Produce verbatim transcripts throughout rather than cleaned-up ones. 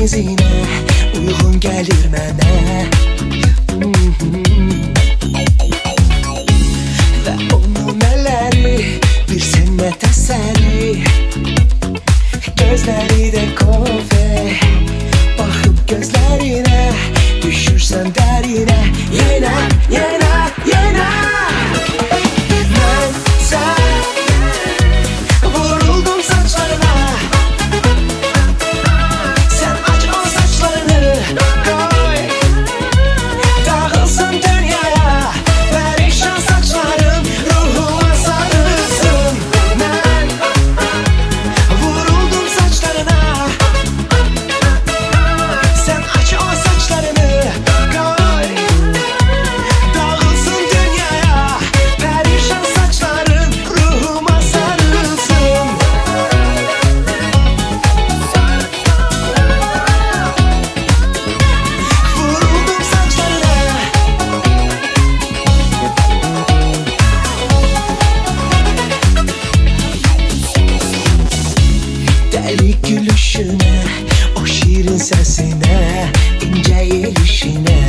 izine uyğun gəlir mənə. Və onun əlləri bir sənət əsəri, gözləri də kofe. Baxıb gözlərinə düşürsən dərinə, yenə, yenə, yenə. Mən sən vuruldum saçlarına. Sən aç o saçlarını, qoy dağılsın dünyaya. Pərişan saçlarım ruhuma sarılsın. Mən vuruldum saçlarına. Sən aç o saçlarını, qoy dağılsın dünyaya. Pərişan saçlarım ruhuma sarılsın. Vuruldum saçlarına. Dəli gülüşünə, o şirin səsinə, incə yerişinə.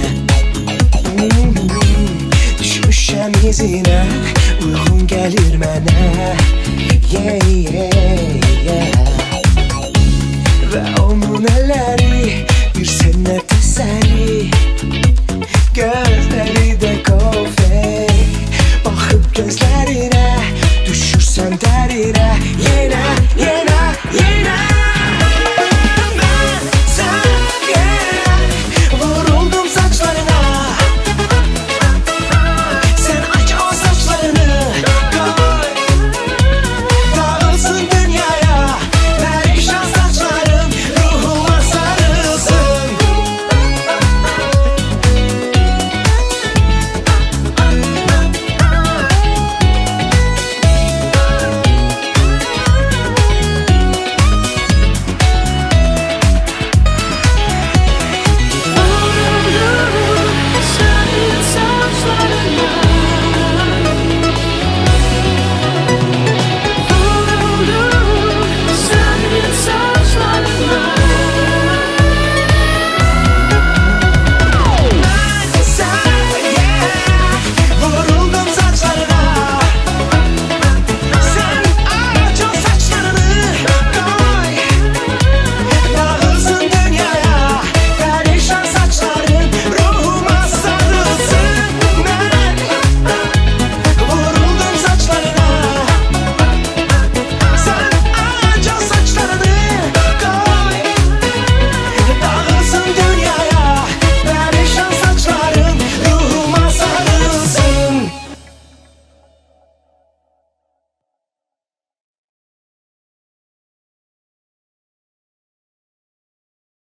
Düşmüşəm izinə, uyğun gəlir mənə. Yeah, yeah, yeah. Və onun əlləri bir sənət əsəri, gözləri də kofe. Baxıb gözlərinə düşürsən dərinə. Yeah.